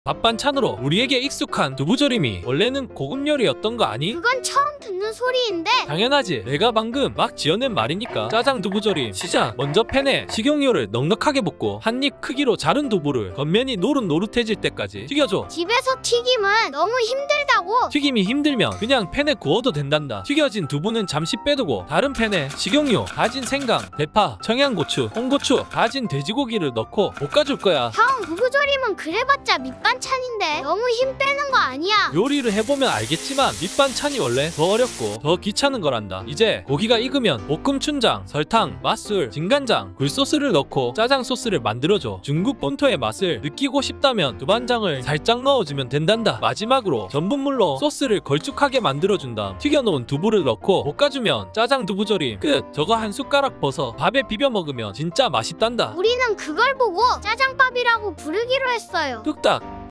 밥 반찬으로 우리에게 익숙한 두부조림이 원래는 고급 요리였던 거 아니? 그건 처음 듣는 소리인데. 당연하지. 내가 방금 막 지어낸 말이니까. 짜장 두부조림 시작. 먼저 팬에 식용유를 넉넉하게 붓고 한 입 크기로 자른 두부를 겉면이 노릇노릇해질 때까지 튀겨줘. 집에서 튀김은 너무 힘들다고. 튀김이 힘들면 그냥 팬에 구워도 된단다. 튀겨진 두부는 잠시 빼두고 다른 팬에 식용유, 다진 생강, 대파, 청양고추, 홍고추, 다진 돼지고기를 넣고 볶아줄 거야. 형, 두부조림은 그래봤자 밑반찬인데 너무 힘 빼는 거 아니야? 요리를 해보면 알겠지만 밑반찬이 원래 더 어렵고 더 귀찮은 거란다. 이제 고기가 익으면 볶음 춘장, 설탕, 맛술, 진간장, 굴소스를 넣고 짜장 소스를 만들어줘. 중국 본토의 맛을 느끼고 싶다면 두반장을 살짝 넣어주면 된단다. 마지막으로 전분물로 소스를 걸쭉하게 만들어준 다음 튀겨놓은 두부를 넣고 볶아주면 짜장 두부조림 끝. 저거 한 숟가락 벗어 밥에 비벼 먹으면 진짜 맛있단다. 우리는 그걸 보고 짜장밥이라고 부르기로 했어요. 뚝딱.